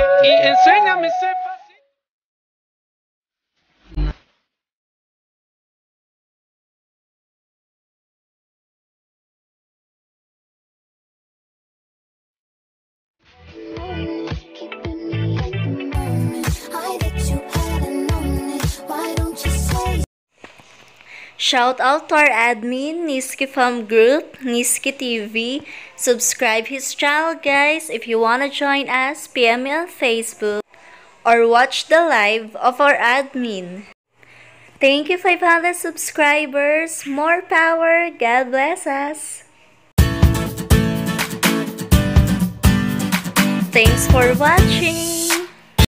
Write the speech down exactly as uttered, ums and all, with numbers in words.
Y enséñame ese pasito. Shout out to our admin, Niski Fam Group, Niski T V. Subscribe his channel, guys. If you wanna join us, P M me on Facebook or watch the live of our admin. Thank you, five hundred subscribers. More power. God bless us. Thanks for watching.